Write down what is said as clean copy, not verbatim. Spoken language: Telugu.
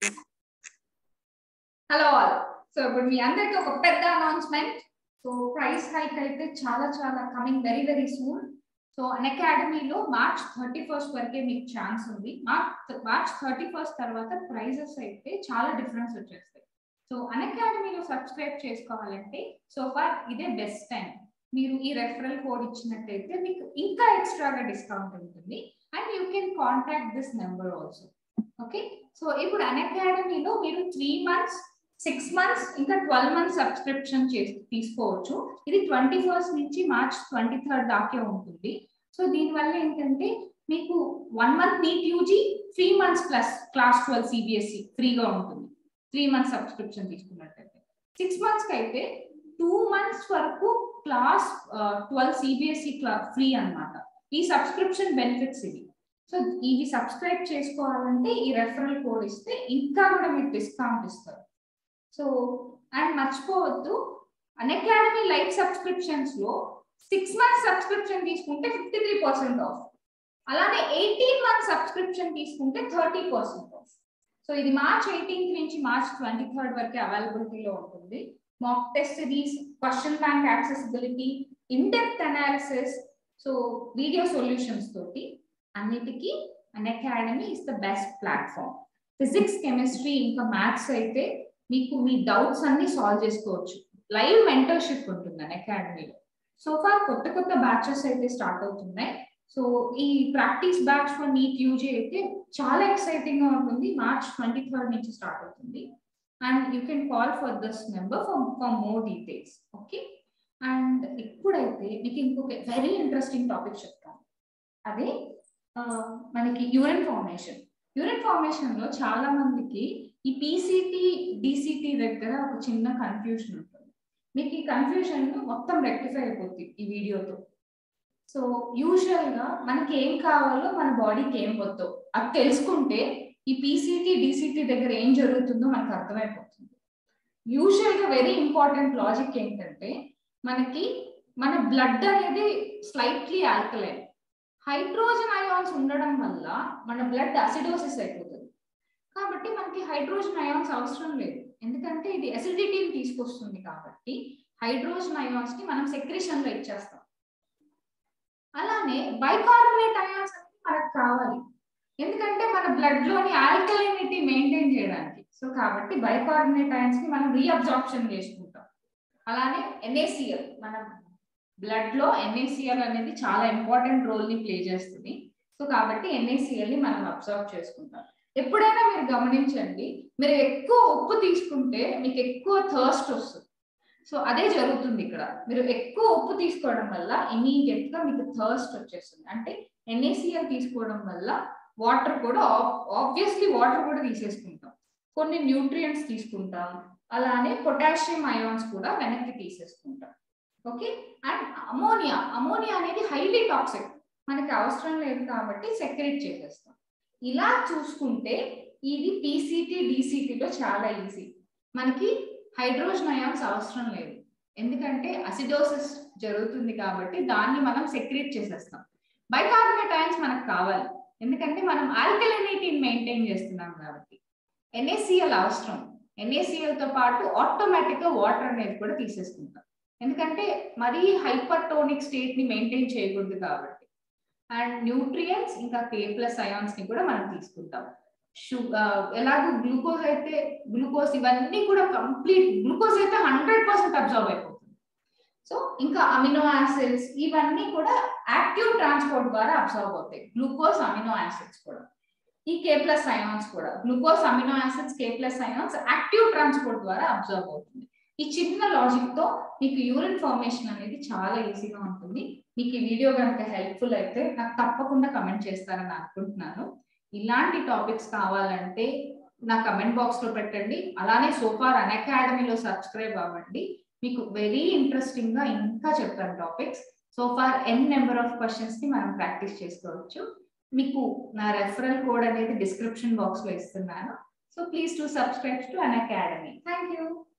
Hello all. సో ఇప్పుడు మీ అందరికీ ఒక పెద్ద అనౌన్స్మెంట్. సో ప్రైస్ హైక్ అయితే చాలా coming very very soon. So అకాడమీలో మార్చ్ 31st వరకే మీకు ఛాన్స్ ఉంది. మార్చ్ 31st తర్వాత ప్రైజెస్ అయితే చాలా డిఫరెన్స్ వచ్చేస్తాయి. సో అకాడమీలో సబ్స్క్రైబ్ చేసుకోవాలంటే సో ఫార్ ఇదే బెస్ట్ టైం. మీరు ఈ రెఫరల్ కోడ్ ఇచ్చినట్టయితే మీకు ఇంకా ఎక్స్ట్రాగా డిస్కౌంట్ ఉంటుంది. And you can contact this number also. Okay, so ఇప్పుడు అకాడమీలో మీరు 3 months 6 months ఇంకా 12 months సబ్స్క్రిప్షన్ తీసుకోవచ్చు. ఇది 21st నుంచి మార్చ్ 23rd దాకే ఉంటుంది. సో దీనివల్ల ఏంటంటే మీకు 1 month NEET UG 3 months plus class 12 CBSE ఫ్రీగా ఉంటుంది. 3 months సబ్స్క్రిప్షన్ తీసుకున్నట్టయితే 6 months కి అయితే 2 months వరకు క్లాస్ 12 CBSE ఫ్రీ అన్నమాట. ఈ సబ్స్క్రిప్షన్ బెనిఫిట్స్ ఇవి. సో ఇవి సబ్స్క్రైబ్ చేసుకోవాలంటే ఈ రెఫరల్ కోడ్ ఇస్తే ఇంకా కూడా మీకు డిస్కౌంట్ ఇస్తారు. సో అండ్ మర్చిపోవద్దు, అకాడమీ లైట్ సబ్స్క్రిప్షన్స్ లో 6 months సబ్స్క్రిప్షన్ తీసుకుంటే 53% ఆఫ్, అలానే 18 months సబ్స్క్రిప్షన్ తీసుకుంటే 30% ఆఫ్. సో ఇది మార్చ్ 18th నుంచి మార్చ్ 23rd వరకు అవైలబిలిటీలో ఉంటుంది. Mock test series, question bank accessibility, in depth analysis, so video solutions తోటి అన్నిటికీ academy is the best platform. Physics, chemistry ఇంకా మ్యాథ్స్ అయితే మీకు మీ డౌట్స్ అన్ని సాల్వ్ చేసుకోవచ్చు. లైవ్ మెంటర్షిప్ ఉంటుంది అకాడమీలో. సో ఫార్ కొత్త బ్యాచెస్ అయితే స్టార్ట్ అవుతున్నాయి. సో ఈ practice batch for NEET UG అయితే చాలా ఎక్సైటింగ్ గా ఉంటుంది. మార్చ్ 23rd నుంచి స్టార్ట్ అవుతుంది. And you can call for this number for more details. Okay, and ఇప్పుడైతే మీకు ఇంకొక వెరీ ఇంట్రెస్టింగ్ టాపిక్ చెప్తాను. అదే మనకి యూరిన్ ఫార్మేషన్. యూరిన్ ఫార్మేషన్ లో చాలా మందికి ఈ PCT, DCT దగ్గర ఒక చిన్న కన్ఫ్యూషన్ ఉంటుంది. మీకు ఈ కన్ఫ్యూజన్ మొత్తం రెక్టిఫై అయిపోతుంది ఈ వీడియోతో. సో యూజువల్ గా మనకి ఏం కావాలో మన బాడీకి ఏం వద్దో అది తెలుసుకుంటే ఈ PCT, DCT దగ్గర ఏం జరుగుతుందో మనకు అర్థమైపోతుంది. యూజువల్ గా వెరీ ఇంపార్టెంట్ లాజిక్ ఏంటంటే మనకి మన బ్లడ్ అనేది స్లైట్లీ ఆల్కలైన్. హైడ్రోజన్ అయాన్స్ ఉండడం వల్ల మన బ్లడ్ అసిడోసిస్ అయిపోతుంది. కాబట్టి మనకి హైడ్రోజన్ అయాన్స్ అవసరం లేదు, ఎందుకంటే ఇది అసిడిటీని తీసుకొస్తుంది. కాబట్టి హైడ్రోజన్ అయాన్స్ ని మనం సెక్రెషన్ లో ఇచ్చేస్తాం. అలానే బైకార్బోనేట్ అయాన్స్ అనేది మనకు కావాలి, ఎందుకంటే మన బ్లడ్ లోని ఆల్కలైనిటీ మెయింటైన్ చేయడానికి. సో కాబట్టి బైకార్బోనేట్ అయాన్స్ ని మనం రీఅబ్జార్ప్షన్ చేసుకుంటాం. అలానే NaCl, మన బ్లడ్ లో NaCl అనేది చాలా ఇంపార్టెంట్ రోల్ ని ప్లే చేస్తుంది. సో కాబట్టి NaCl ని మనం అబ్జార్బ్ చేసుకుంటాం. ఎప్పుడైనా మీరు గమనించండి, మీరు ఎక్కువ ఉప్పు తీసుకుంటే మీకు ఎక్కువ థర్స్ట్ వస్తుంది. సో అదే జరుగుతుంది ఇక్కడ. మీరు ఎక్కువ ఉప్పు తీసుకోవడం వల్ల ఇమీడియట్ గా మీకు థర్స్ట్ వచ్చేస్తుంది. అంటే NaCl తీసుకోవడం వల్ల వాటర్ కూడా ఆబ్వియస్లీ వాటర్ కూడా తీసేసుకుంటాం, కొన్ని న్యూట్రియంట్స్ తీసుకుంటాం, అలానే పొటాషియం అయాన్స్ కూడా వెనక్కి తీసేసుకుంటాం. ఓకే, అండ్ అమోనియా అనేది హైలీ టాక్సిక్, మనకి అవసరం లేదు కాబట్టి సెక్రెట్ చేసేస్తాం. ఇలా చూసుకుంటే ఇది PCT, DCT లో చాలా ఈజీ. మనకి హైడ్రోజన్ అయాన్స్ అవసరం లేదు, ఎందుకంటే అసిడోసిస్ జరుగుతుంది కాబట్టి దాన్ని మనం సెక్రెట్ చేసేస్తాం. బైకార్బోనేట్ అయాన్స్ మనకు కావాలి, ఎందుకంటే మనం ఆల్కలైనిటీని మెయింటైన్ చేస్తున్నాం కాబట్టి. NaCl అవసరం, NaCl తో పాటు ఆటోమేటిక్ గా వాటర్ అనేది కూడా తీసేసుకుంటాం, ఎందుకంటే మరీ హైపర్టోనిక్ స్టేట్ ని మెయింటైన్ చేయకూడదు కాబట్టి. అండ్ న్యూట్రియంట్స్ ఇంకా K+ అయాన్స్ ని కూడా మనం తీసుకుంటాం. ఎలాగో గ్లూకోజ్ అయితే గ్లూకోజ్ ఇవన్నీ కూడా కంప్లీట్, గ్లూకోజ్ అయితే 100% అబ్జర్వ్ అయిపోతుంది. సో ఇంకా అమినో యాసిడ్స్ ఇవన్నీ కూడా యాక్టివ్ ట్రాన్స్పోర్ట్ ద్వారా అబ్జర్వ్ అవుతాయి. గ్లూకోజ్, అమినో యాసిడ్స్ కూడా, ఈ K+ అయాన్స్ కూడా, glucose, amino acids, K+ ions active transport ద్వారా అబ్జర్వ్ అవుతుంది. ఈ చిన్న లాజిక్ తో మీకు యూరిన్ ఫార్మేషన్ అనేది చాలా ఈజీగా ఉంటుంది. మీకు ఈ వీడియో కనుక హెల్ప్ఫుల్ అయితే నాకు తప్పకుండా కమెంట్ చేస్తారని అనుకుంటున్నాను. ఇలాంటి టాపిక్స్ కావాలంటే నా కమెంట్ బాక్స్ లో పెట్టండి. అలానే సోఫార్ అకాడమీలో సబ్స్క్రైబ్ అవ్వండి. మీకు వెరీ ఇంట్రెస్టింగ్ గా ఇంకా చెప్తాను topics. So far number of questions ని మనం ప్రాక్టీస్ చేసుకోవచ్చు. మీకు నా రెఫరల్ కోడ్ అనేది డిస్క్రిప్షన్ బాక్స్ లో ఇస్తున్నాను. సో please to subscribe to academy. Thank you.